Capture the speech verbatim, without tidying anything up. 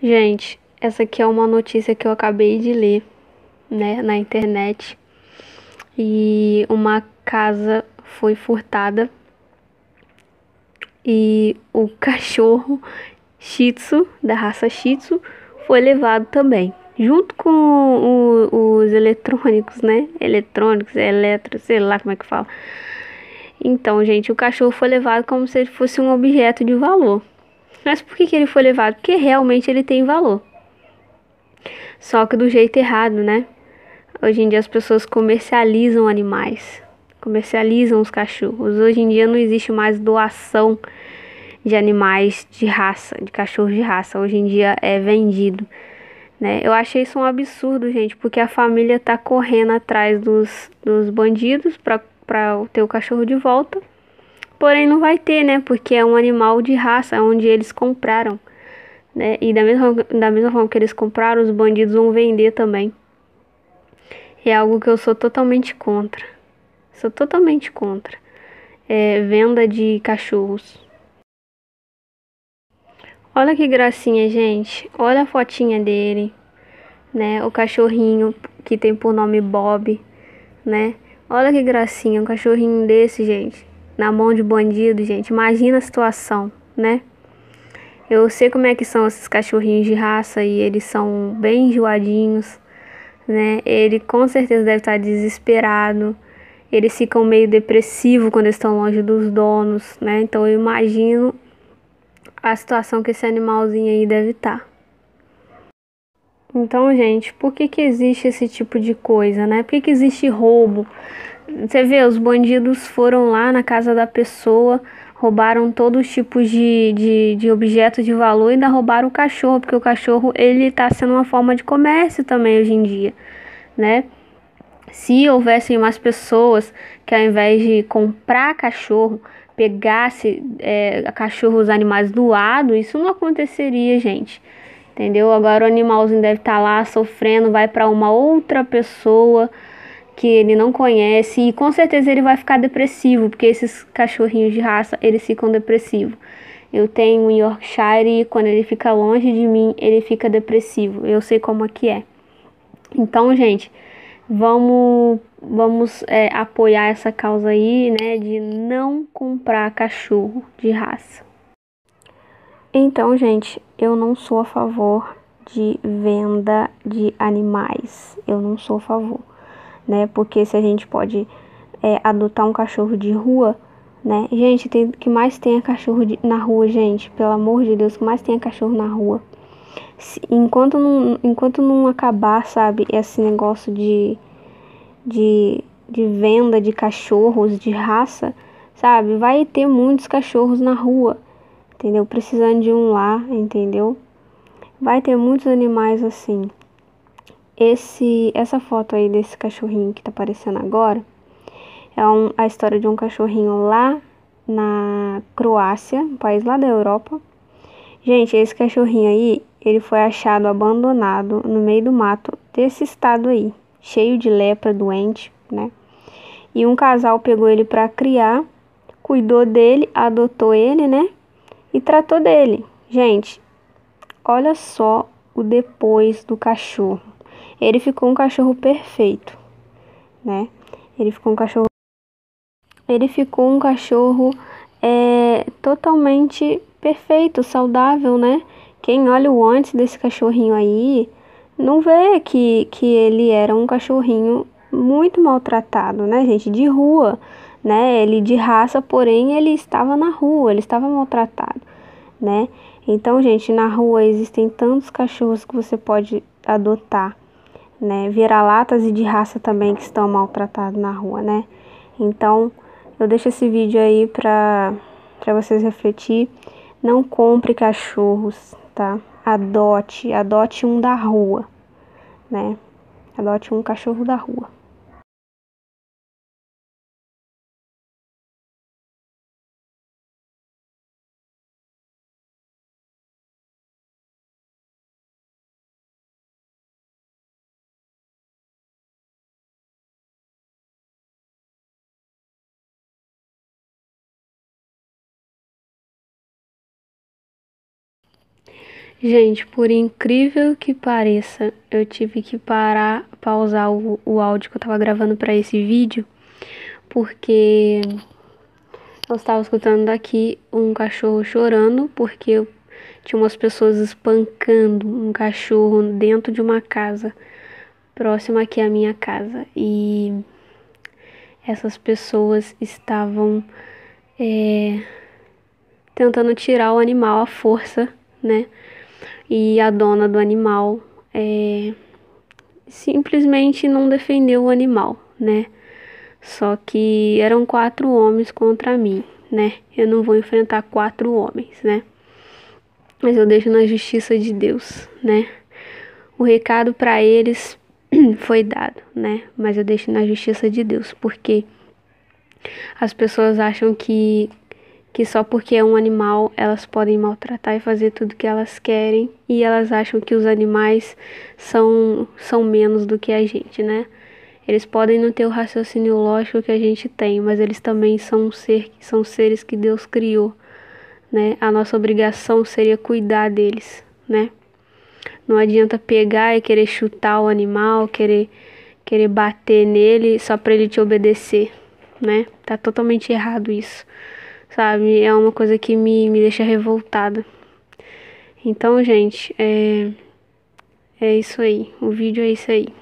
Gente, essa aqui é uma notícia que eu acabei de ler, né, na internet. E uma casa foi furtada e o cachorro Shih Tzu, da raça Shih Tzu, foi levado também. Junto com o- os eletrônicos, né? Eletrônicos, eletro, sei lá como é que fala. Então, gente, o cachorro foi levado como se ele fosse um objeto de valor. Mas por que que ele foi levado? Porque realmente ele tem valor. Só que do jeito errado, né? Hoje em dia as pessoas comercializam animais, comercializam os cachorros. Hoje em dia não existe mais doação de animais de raça, de cachorros de raça. Hoje em dia é vendido, né? Eu achei isso um absurdo, gente, porque a família tá correndo atrás dos, dos bandidos para para ter o cachorro de volta. Porém não vai ter, né? Porque é um animal de raça, onde eles compraram, né? E da mesma, da mesma forma que eles compraram, os bandidos vão vender também. É algo que eu sou totalmente contra. Sou totalmente contra. É, venda de cachorros. Olha que gracinha, gente. Olha a fotinha dele, né? O cachorrinho que tem por nome Bob, né? Olha que gracinha, um cachorrinho desse, gente. Na mão de bandido, gente. Imagina a situação, né? Eu sei como é que são esses cachorrinhos de raça e eles são bem enjoadinhos, né? Ele com certeza deve estar desesperado. Eles ficam meio depressivos quando estão longe dos donos, né? Então eu imagino a situação que esse animalzinho aí deve estar. Então, gente, por que que existe esse tipo de coisa, né? Por que que existe roubo? Você vê, os bandidos foram lá na casa da pessoa, roubaram todos os tipos de, de, de objetos de valor e ainda roubaram o cachorro, porque o cachorro, ele tá sendo uma forma de comércio também hoje em dia, né? Se houvessem mais pessoas que ao invés de comprar cachorro, pegasse é, cachorros, animais doados, isso não aconteceria, gente. Entendeu? Agora o animalzinho deve estar lá sofrendo, vai para uma outra pessoa que ele não conhece e com certeza ele vai ficar depressivo, porque esses cachorrinhos de raça, eles ficam depressivos. Eu tenho um Yorkshire e quando ele fica longe de mim, ele fica depressivo. Eu sei como é que é. Então, gente, vamos vamos é, apoiar essa causa aí, né, de não comprar cachorro de raça. Então, gente, eu não sou a favor de venda de animais. Eu não sou a favor, né? Porque se a gente pode é, adotar um cachorro de rua, né? Gente, tem que mais tenha cachorro de, na rua, gente. Pelo amor de Deus, que mais tenha cachorro na rua. Se, enquanto não, enquanto não acabar, sabe, esse negócio de, de, de venda de cachorros de raça, sabe, vai ter muitos cachorros na rua, entendeu? Precisando de um lar, entendeu? Vai ter muitos animais assim. Esse, essa foto aí desse cachorrinho que tá aparecendo agora é um, a história de um cachorrinho lá na Croácia, um país lá da Europa. Gente, esse cachorrinho aí, ele foi achado abandonado no meio do mato desse estado aí, cheio de lepra, doente, né? E um casal pegou ele para criar, cuidou dele, adotou ele, né? E tratou dele. Gente, olha só o depois do cachorro. Ele ficou um cachorro perfeito, né? Ele ficou um cachorro, ele ficou um cachorro é, totalmente perfeito, saudável, né? Quem olha o antes desse cachorrinho aí, não vê que, que ele era um cachorrinho muito maltratado, né, gente? De rua, né? Ele de raça, porém ele estava na rua, ele estava maltratado, né? Então, gente, na rua existem tantos cachorros que você pode adotar, né? Vira-latas e de raça também que estão maltratados na rua, né? Então, eu deixo esse vídeo aí pra, pra vocês refletir. Não compre cachorros, tá? Adote, adote um da rua, né? Adote um cachorro da rua. Gente, por incrível que pareça, eu tive que parar, pausar o, o áudio que eu tava gravando pra esse vídeo, porque eu estava escutando daqui um cachorro chorando, porque tinha umas pessoas espancando um cachorro dentro de uma casa, próxima aqui à minha casa. E essas pessoas estavam é, tentando tirar o animal à força, né? E a dona do animal é, simplesmente não defendeu o animal, né? Só que eram quatro homens contra mim, né? Eu não vou enfrentar quatro homens, né? Mas eu deixo na justiça de Deus, né? O recado para eles foi dado, né? Mas eu deixo na justiça de Deus, porque as pessoas acham que que só porque é um animal elas podem maltratar e fazer tudo que elas querem, e elas acham que os animais são são menos do que a gente, né? Eles podem não ter o raciocínio lógico que a gente tem, mas eles também são um ser, são seres que Deus criou, né? A nossa obrigação seria cuidar deles, né? Não adianta pegar e querer chutar o animal, querer querer bater nele só para ele te obedecer, né? Tá totalmente errado isso, sabe? É uma coisa que me, me deixa revoltada. Então, gente, é, é isso aí. O vídeo é isso aí.